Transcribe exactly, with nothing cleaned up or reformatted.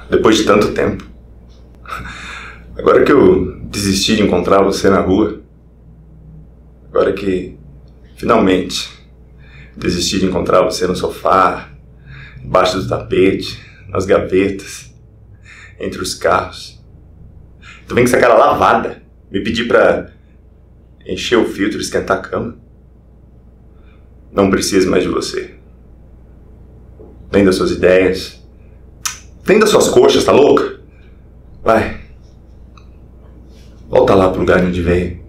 Depois de tanto tempo. Agora que eu desisti de encontrar você na rua, agora que finalmente desisti de encontrar você no sofá, embaixo do tapete, nas gavetas, entre os carros, tu vem com essa cara lavada me pedir pra encher o filtro e esquentar a cama. Não preciso mais de você. Nem das suas ideias, nem das suas coxas, tá louca? Vai. Volta lá pro lugar de onde veio.